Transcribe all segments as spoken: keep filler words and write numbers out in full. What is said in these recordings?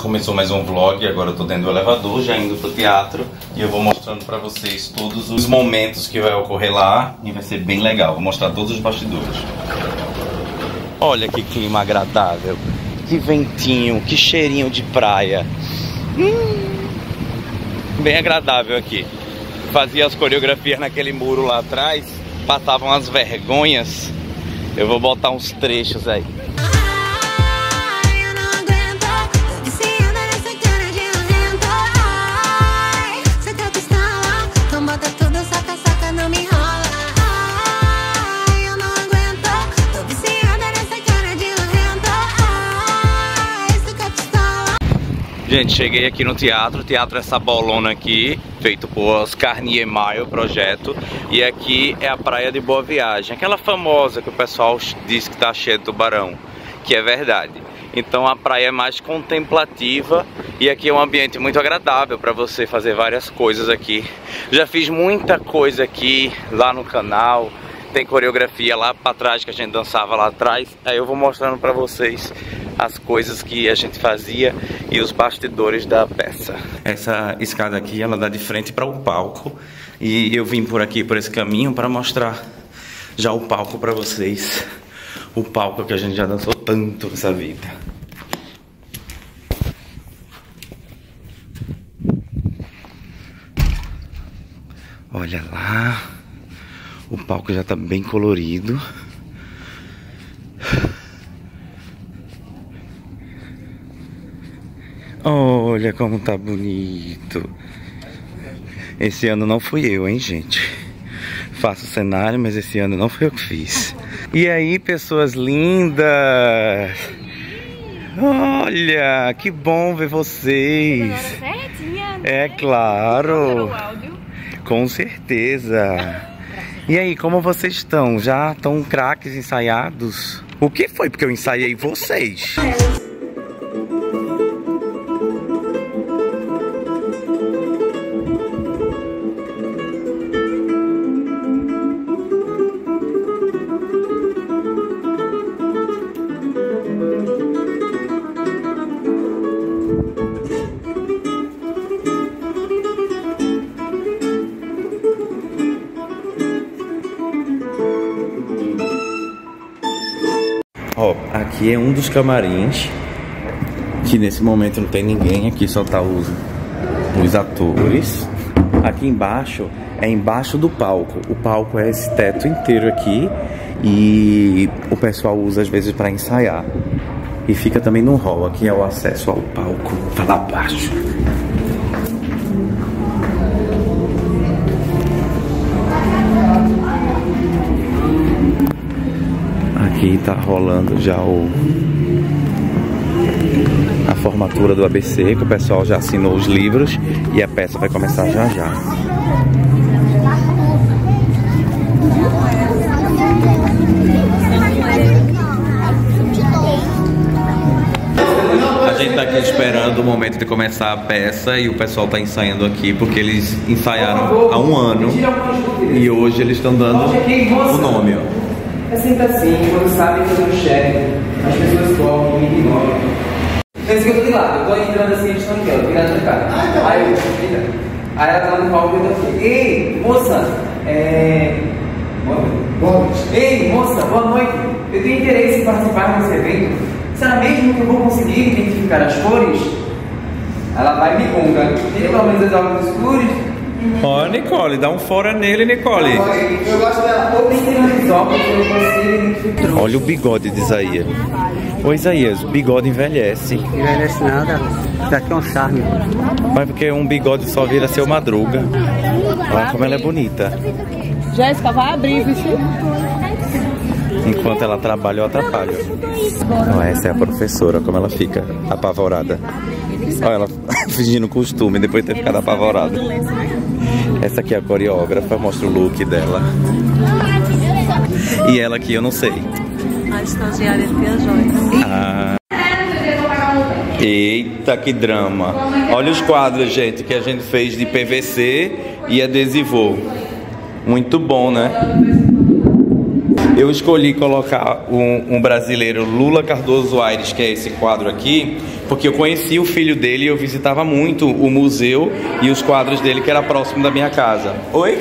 Começou mais um vlog, agora eu tô dentro do elevador, já indo pro teatro. E eu vou mostrando pra vocês todos os momentos que vai ocorrer lá. E vai ser bem legal, vou mostrar todos os bastidores. Olha que clima agradável. Que ventinho, que cheirinho de praia. Hum, bem agradável aqui. Fazia as coreografias naquele muro lá atrás, passavam as vergonhas. Eu vou botar uns trechos aí. Gente, cheguei aqui no teatro, o teatro é essa bolona aqui, feito por Oscar Niemeyer, o projeto. E aqui é a praia de Boa Viagem, aquela famosa que o pessoal diz que tá cheia de tubarão, que é verdade. Então a praia é mais contemplativa e aqui é um ambiente muito agradável para você fazer várias coisas aqui. Já fiz muita coisa aqui, lá no canal. Tem coreografia lá pra trás que a gente dançava lá atrás. Aí eu vou mostrando pra vocês as coisas que a gente fazia e os bastidores da peça. Essa escada aqui, ela dá de frente para o palco. E eu vim por aqui, por esse caminho, para mostrar já o palco pra vocês. O palco que a gente já dançou tanto nessa vida. Olha lá. O palco já tá bem colorido. Olha como tá bonito. Esse ano não fui eu, hein, gente. Faço cenário, mas esse ano não fui eu que fiz. E aí, pessoas lindas. Olha, que bom ver vocês. É claro. Com certeza. E aí, como vocês estão? Já estão craques ensaiados? O que foi? Porque eu ensaiei vocês. Ó, aqui é um dos camarins, que nesse momento não tem ninguém, aqui só tá os, os atores. Aqui embaixo é embaixo do palco, o palco é esse teto inteiro aqui e o pessoal usa às vezes para ensaiar. E fica também no hall, aqui é o acesso ao palco, tá lá abaixo. Aqui tá rolando já o a formatura do A B C, que o pessoal já assinou os livros e a peça vai começar já já. A gente tá aqui esperando o momento de começar a peça e o pessoal tá ensaiando aqui porque eles ensaiaram há um ano e hoje eles estão dando o nome, ó. É sempre assim, quando sabem que eu não enxergo, as pessoas correm e me ignoram. Pensa que eu tô de lado, eu tô entrando assim, eles estão aqui, ó, virando de cara. Aí eu, entra. Aí ela tá lá no palco e eu tô aqui. Ei, moça, é... Boa noite. Ei, moça, boa noite. Eu tenho interesse em participar desse evento. Será mesmo que eu vou conseguir identificar as cores? Ela vai e me gonga. Tem pelo menos as óculos escuros? Ó, oh, Nicole, dá um fora nele, Nicole. Eu gosto dela. Ou tem que óculos que eu consigo identificar. Olha o bigode de Isaías. Ô Isaías, o bigode envelhece. Envelhece nada, daqui é um charme. Mas porque um bigode só vira seu Madruga. Olha como ela é bonita. Jéssica, vai abrir, viu? Enquanto ela trabalha, eu atrapalho. Oh, essa é a professora, como ela fica apavorada. Olha ela fingindo costume depois de ter ficado apavorada. Essa aqui é a coreógrafa, mostra o look dela. E ela aqui eu não sei. A estagiária Piajóis. Ah. Eita, que drama. Olha os quadros, gente, que a gente fez de P V C e adesivou. Muito bom, né? Eu escolhi colocar um, um brasileiro, Lula Cardoso Aires, que é esse quadro aqui, porque eu conheci o filho dele e eu visitava muito o museu e os quadros dele, que era próximo da minha casa. Oi?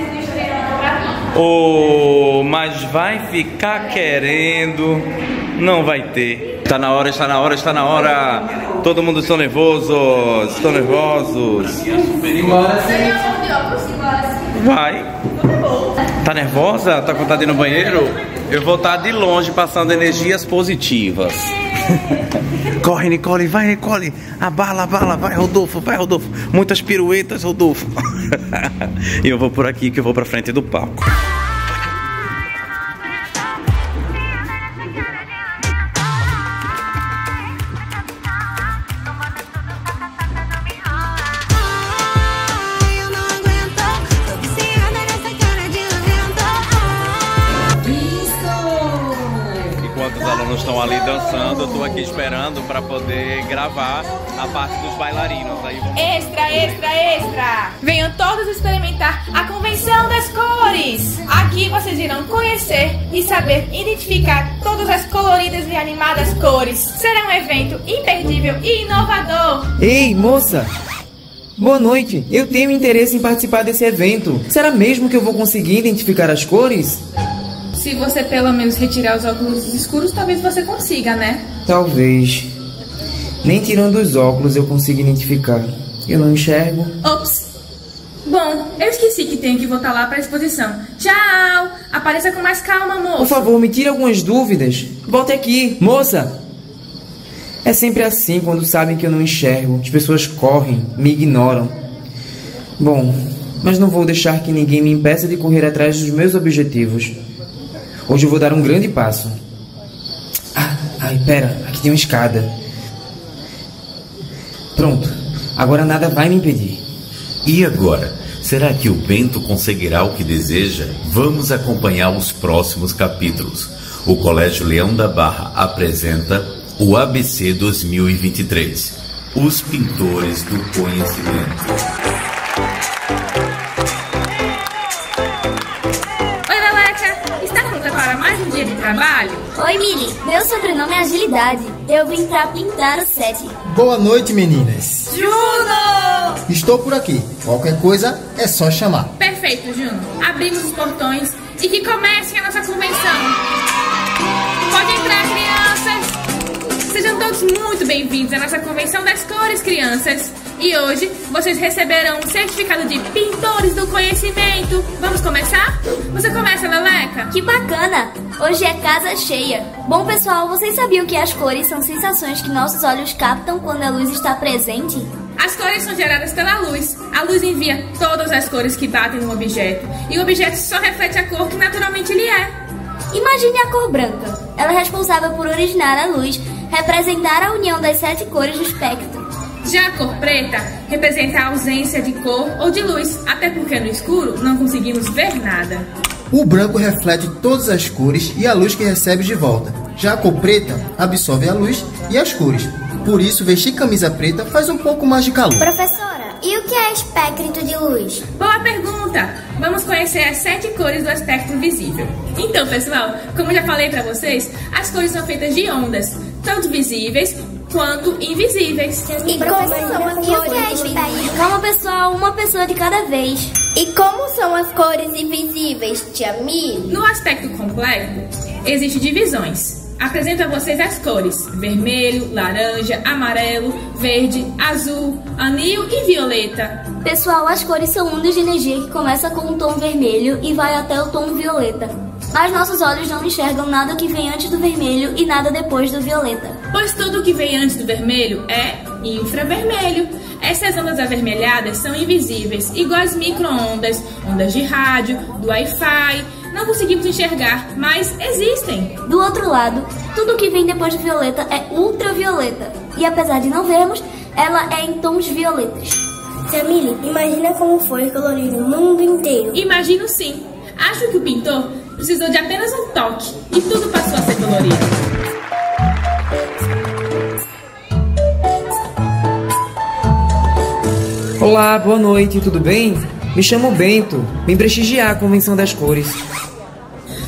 Oh, mas vai ficar querendo? Não vai ter. Está na hora, está na hora, está na hora. Todo mundo está nervoso, estão nervosos. Vai. Tá nervosa? Tá com vontade de ir no banheiro? Eu vou estar de longe passando energias positivas. Corre, Nicole, vai, Nicole. Abala, abala, vai, Rodolfo, vai, Rodolfo. Muitas piruetas, Rodolfo. E eu vou por aqui que eu vou pra frente do palco. Os alunos estão ali dançando, eu tô aqui esperando para poder gravar a parte dos bailarinos. Aí vamos... Extra, extra, extra! Venham todos experimentar a Convenção das Cores! Aqui vocês irão conhecer e saber identificar todas as coloridas e animadas cores. Será um evento imperdível e inovador! Ei, moça! Boa noite! Eu tenho interesse em participar desse evento. Será mesmo que eu vou conseguir identificar as cores? Se você pelo menos retirar os óculos escuros, talvez você consiga, né? Talvez. Nem tirando os óculos eu consigo identificar. Eu não enxergo. Ops! Bom, eu esqueci que tenho que voltar lá para a exposição. Tchau! Apareça com mais calma, moço. Por favor, me tire algumas dúvidas. Volte aqui. Moça! É sempre assim quando sabem que eu não enxergo. As pessoas correm, me ignoram. Bom, mas não vou deixar que ninguém me impeça de correr atrás dos meus objetivos. Hoje eu vou dar um grande passo. Ah, ai, pera, aqui tem uma escada. Pronto, agora nada vai me impedir. E agora? Será que o Bento conseguirá o que deseja? Vamos acompanhar os próximos capítulos. O Colégio Leão da Barra apresenta o A B C dois mil e vinte e três. Os Pintores do Conhecimento. De trabalho? Oi, Mili. Meu sobrenome é Agilidade. Eu vim pra pintar o set. Boa noite, meninas. Juno! Estou por aqui. Qualquer coisa é só chamar. Perfeito, Juno. Abrimos os portões e que comece a nossa convenção. Pode entrar, crianças. Sejam todos muito bem-vindos à nossa Convenção das Cores, crianças. E hoje vocês receberão um certificado de Pintores do Conhecimento. Vamos começar? Você começa, Leleca? Que bacana! Hoje é casa cheia. Bom, pessoal, vocês sabiam que as cores são sensações que nossos olhos captam quando a luz está presente? As cores são geradas pela luz. A luz envia todas as cores que batem no objeto. E o objeto só reflete a cor que naturalmente ele é. Imagine a cor branca. Ela é responsável por originar a luz, representar a união das sete cores do espectro. Já a cor preta representa a ausência de cor ou de luz, até porque no escuro não conseguimos ver nada. O branco reflete todas as cores e a luz que recebe de volta. Já a cor preta absorve a luz e as cores. Por isso, vestir camisa preta faz um pouco mais de calor. Professora, e o que é espectro de luz? Boa pergunta! Vamos conhecer as sete cores do espectro visível. Então, pessoal, como eu já falei pra vocês, as cores são feitas de ondas, tanto visíveis quanto invisíveis. E como são as cores? Calma, pessoal, uma pessoa de cada vez. E como são as cores invisíveis, tia Mi? No aspecto completo, existem divisões. Apresento a vocês as cores: vermelho, laranja, amarelo, verde, azul, anil e violeta. Pessoal, as cores são ondas de energia que começam com o tom vermelho e vai até o tom violeta. Mas nossos olhos não enxergam nada que vem antes do vermelho e nada depois do violeta. Pois tudo que vem antes do vermelho é infravermelho. Essas ondas avermelhadas são invisíveis, igual as micro-ondas, ondas de rádio, do Wi-Fi. Não conseguimos enxergar, mas existem. Do outro lado, tudo que vem depois do violeta é ultravioleta. E apesar de não vermos, ela é em tons violetas. Jamile, imagina como foi colorir o mundo inteiro. Imagino sim. Acho que o pintor precisou de apenas um toque e tudo passou a ser colorido. Olá, boa noite, tudo bem? Me chamo Bento, vim prestigiar a Convenção das Cores.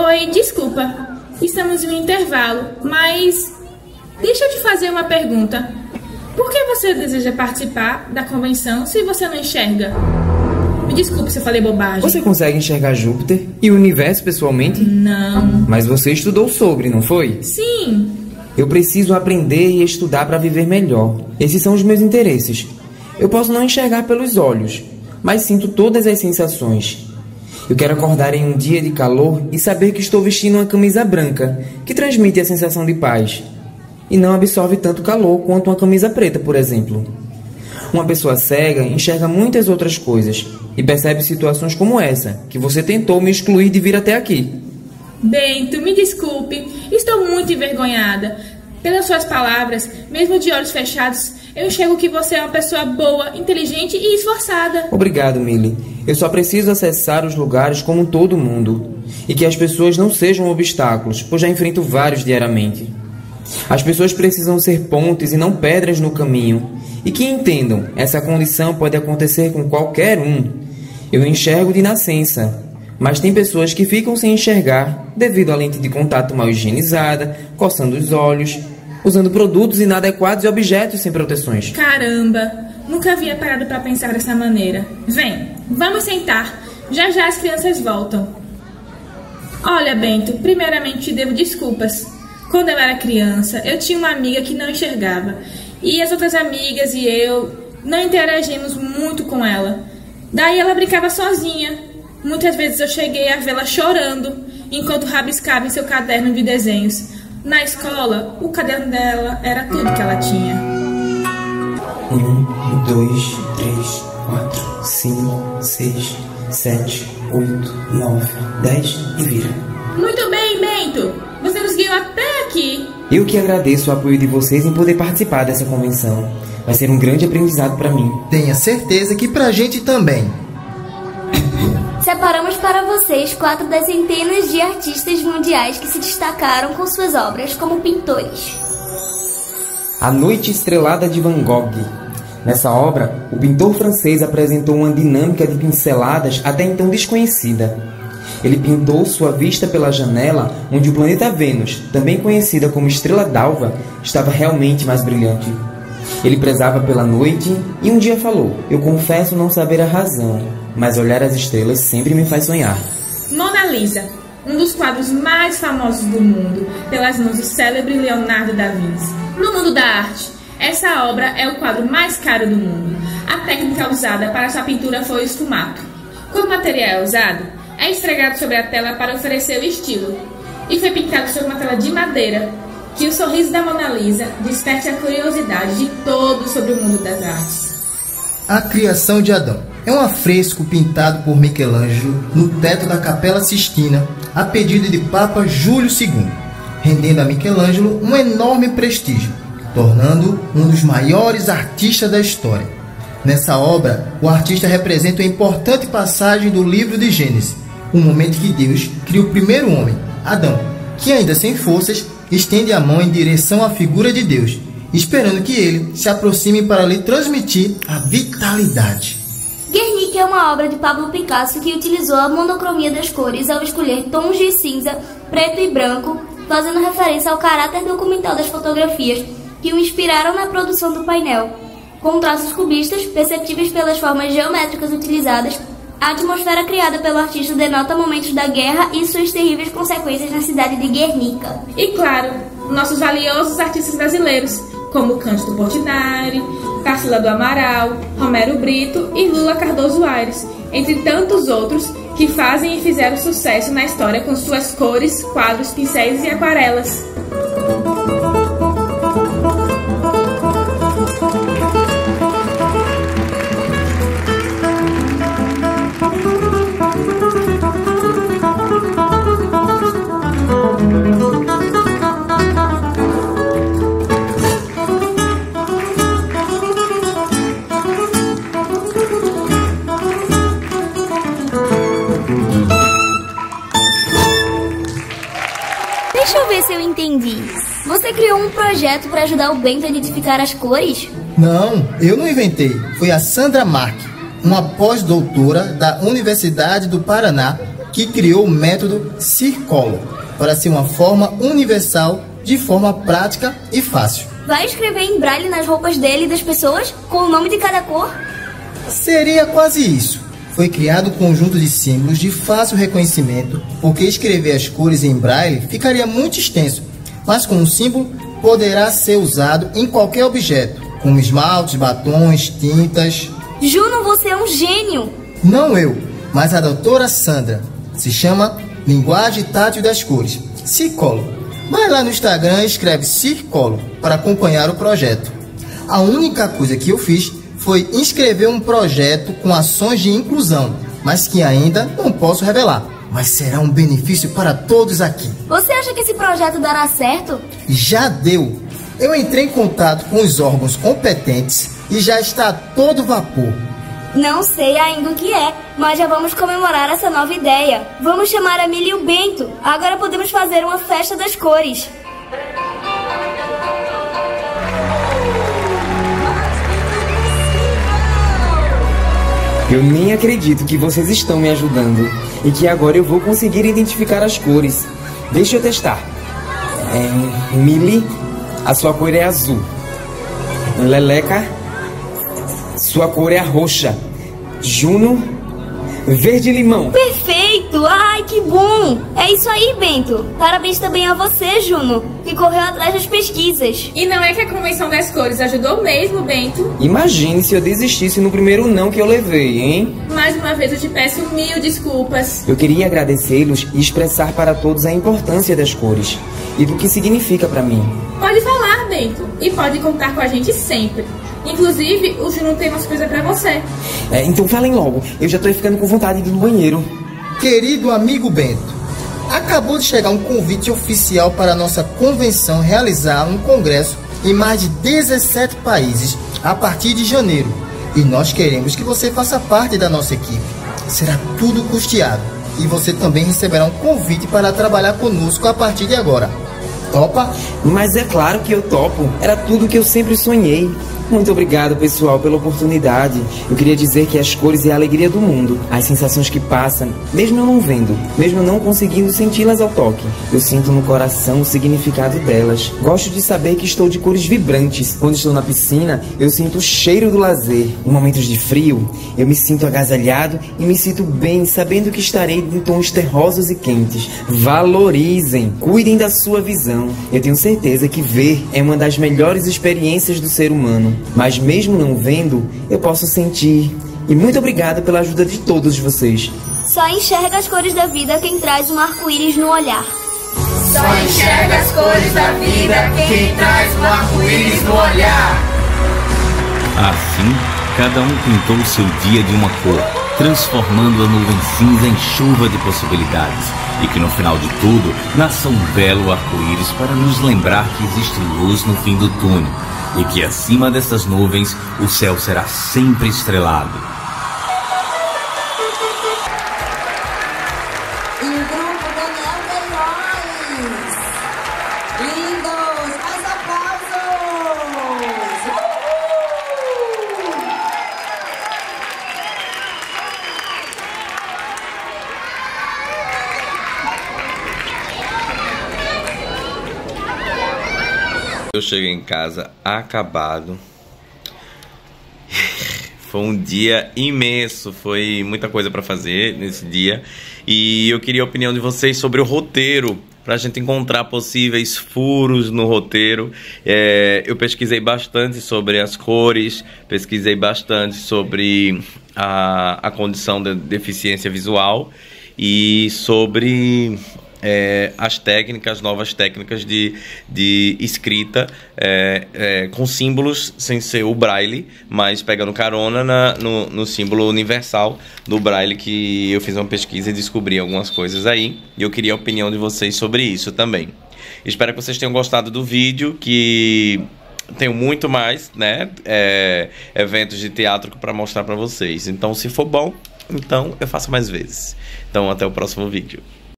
Oi, desculpa. Estamos em um intervalo, mas deixa eu te fazer uma pergunta. Por que você deseja participar da convenção se você não enxerga? Me desculpe se eu falei bobagem. Você consegue enxergar Júpiter e o universo pessoalmente? Não. Mas você estudou sobre, não foi? Sim. Eu preciso aprender e estudar para viver melhor. Esses são os meus interesses. Eu posso não enxergar pelos olhos, mas sinto todas as sensações. Eu quero acordar em um dia de calor e saber que estou vestindo uma camisa branca, que transmite a sensação de paz. E não absorve tanto calor quanto uma camisa preta, por exemplo. Uma pessoa cega enxerga muitas outras coisas e percebe situações como essa, que você tentou me excluir de vir até aqui. Bento, me desculpe. Estou muito envergonhada. Pelas suas palavras, mesmo de olhos fechados, eu enxergo que você é uma pessoa boa, inteligente e esforçada. Obrigado, Millie. Eu só preciso acessar os lugares como todo mundo. E que as pessoas não sejam obstáculos, pois já enfrento vários diariamente. As pessoas precisam ser pontes e não pedras no caminho. E que entendam, essa condição pode acontecer com qualquer um. Eu enxergo de nascença, mas tem pessoas que ficam sem enxergar devido à lente de contato mal higienizada, coçando os olhos, usando produtos inadequados e objetos sem proteções. Caramba, nunca havia parado para pensar dessa maneira. Vem, vamos sentar. Já já as crianças voltam. Olha, Bento, primeiramente te devo desculpas. Quando eu era criança, eu tinha uma amiga que não enxergava. E as outras amigas e eu não interagimos muito com ela. Daí ela brincava sozinha. Muitas vezes eu cheguei a vê-la chorando enquanto rabiscava em seu caderno de desenhos. Na escola, o caderno dela era tudo que ela tinha. Um, dois, três, quatro, cinco, seis, sete, oito, nove, dez e vira. Muito bem, Bento. Você nos guiou até aqui. Eu que agradeço o apoio de vocês em poder participar dessa convenção. Vai ser um grande aprendizado para mim. Tenha certeza que pra gente também. Separamos para vocês quatro das centenas de artistas mundiais que se destacaram com suas obras como pintores. A Noite Estrelada de Van Gogh. Nessa obra, o pintor francês apresentou uma dinâmica de pinceladas até então desconhecida. Ele pintou sua vista pela janela, onde o planeta Vênus, também conhecida como Estrela d'Alva, estava realmente mais brilhante. Ele prezava pela noite e um dia falou: "Eu confesso não saber a razão, mas olhar as estrelas sempre me faz sonhar." Mona Lisa, um dos quadros mais famosos do mundo, pelas mãos do célebre Leonardo da Vinci. No mundo da arte, essa obra é o quadro mais caro do mundo. A técnica usada para sua pintura foi o esfumato. Quando o material é usado, é esfregado sobre a tela para oferecer o estilo. E foi pintado sobre uma tela de madeira, que o sorriso da Mona Lisa desperte a curiosidade de todos sobre o mundo das artes. A Criação de Adão é um afresco pintado por Michelangelo no teto da Capela Sistina, a pedido de Papa Júlio segundo, rendendo a Michelangelo um enorme prestígio, tornando-o um dos maiores artistas da história. Nessa obra, o artista representa uma importante passagem do livro de Gênesis, o momento que Deus cria o primeiro homem, Adão, que ainda sem forças, estende a mão em direção à figura de Deus, esperando que ele se aproxime para lhe transmitir a vitalidade. Guernica é uma obra de Pablo Picasso que utilizou a monocromia das cores ao escolher tons de cinza, preto e branco, fazendo referência ao caráter documental das fotografias que o inspiraram na produção do painel. Com traços cubistas, perceptíveis pelas formas geométricas utilizadas, a atmosfera criada pelo artista denota momentos da guerra e suas terríveis consequências na cidade de Guernica. E claro, nossos valiosos artistas brasileiros, como Cândido Portinari, Tarsila do Amaral, Romero Brito e Lula Cardoso Aires, entre tantos outros que fazem e fizeram sucesso na história com suas cores, quadros, pincéis e aquarelas. Deixa eu ver se eu entendi. Você criou um projeto para ajudar o Bento a identificar as cores? Não, eu não inventei. Foi a Sandra Mark, uma pós-doutora da Universidade do Paraná, que criou o método Circolo, para ser uma forma universal, de forma prática e fácil. Vai escrever em braille nas roupas dele e das pessoas, com o nome de cada cor? Seria quase isso. Foi criado um conjunto de símbolos de fácil reconhecimento, porque escrever as cores em braille ficaria muito extenso, mas com um símbolo poderá ser usado em qualquer objeto, como esmaltes, batons, tintas. Juno, você é um gênio! Não eu, mas a doutora Sandra. Se chama Linguagem Tátil das Cores, Circolo. Vai lá no Instagram e escreve Circolo para acompanhar o projeto. A única coisa que eu fiz foi inscrever um projeto com ações de inclusão, mas que ainda não posso revelar. Mas será um benefício para todos aqui. Você acha que esse projeto dará certo? Já deu. Eu entrei em contato com os órgãos competentes e já está a todo vapor. Não sei ainda o que é, mas já vamos comemorar essa nova ideia. Vamos chamar a Milly e o Bento. Agora podemos fazer uma festa das cores. Eu nem acredito que vocês estão me ajudando e que agora eu vou conseguir identificar as cores. Deixa eu testar. É, Milly, a sua cor é azul. Leleca, sua cor é a roxa. Juno, verde-limão. Perfeito! Ai, que bom! É isso aí, Bento. Parabéns também a você, Juno, que correu atrás das pesquisas. E não é que a Convenção das Cores ajudou mesmo, Bento? Imagine se eu desistisse no primeiro não que eu levei, hein? Mais uma vez eu te peço mil desculpas. Eu queria agradecê-los e expressar para todos a importância das cores e do que significa para mim. Pode falar, Bento, e pode contar com a gente sempre. Inclusive, o Juno tem uma surpresa pra você. É, então falem logo, eu já tô ficando com vontade de ir no banheiro. Querido amigo Bento, acabou de chegar um convite oficial para a nossa convenção realizar um congresso em mais de dezessete países a partir de janeiro. E nós queremos que você faça parte da nossa equipe. Será tudo custeado. E você também receberá um convite para trabalhar conosco a partir de agora. Topa? Mas é claro que eu topo. Era tudo que eu sempre sonhei. Muito obrigado, pessoal, pela oportunidade. Eu queria dizer que as cores é a alegria do mundo. As sensações que passam, mesmo eu não vendo, mesmo eu não conseguindo senti-las ao toque, eu sinto no coração o significado delas. Gosto de saber que estou de cores vibrantes. Quando estou na piscina, eu sinto o cheiro do lazer. Em momentos de frio, eu me sinto agasalhado e me sinto bem, sabendo que estarei em tons terrosos e quentes. Valorizem, cuidem da sua visão. Eu tenho certeza que ver é uma das melhores experiências do ser humano. Mas mesmo não vendo, eu posso sentir. E muito obrigado pela ajuda de todos vocês. Só enxerga as cores da vida quem traz um arco-íris no olhar. Só enxerga as cores da vida quem traz um arco-íris no olhar. Assim, cada um pintou o seu dia de uma cor, transformando a nuvem cinza em chuva de possibilidades. E que no final de tudo, nasça um belo arco-íris para nos lembrar que existe luz no fim do túnel. E que acima dessas nuvens o céu será sempre estrelado. E o grupo Daniel Queiroz. Lindos! Mais aplausos! Eu cheguei em casa acabado. Foi um dia imenso, foi muita coisa para fazer nesse dia. E eu queria a opinião de vocês sobre o roteiro, para a gente encontrar possíveis furos no roteiro. É, eu pesquisei bastante sobre as cores, pesquisei bastante sobre a, a condição de deficiência visual e sobre... É, as técnicas, novas técnicas de, de escrita é, é, com símbolos sem ser o braille, mas pegando carona na, no, no símbolo universal do braille, que eu fiz uma pesquisa e descobri algumas coisas aí, e eu queria a opinião de vocês sobre isso também. Espero que vocês tenham gostado do vídeo, que tenho muito mais, né, é, eventos de teatro para mostrar para vocês. Então, se for bom, então eu faço mais vezes. Então, até o próximo vídeo.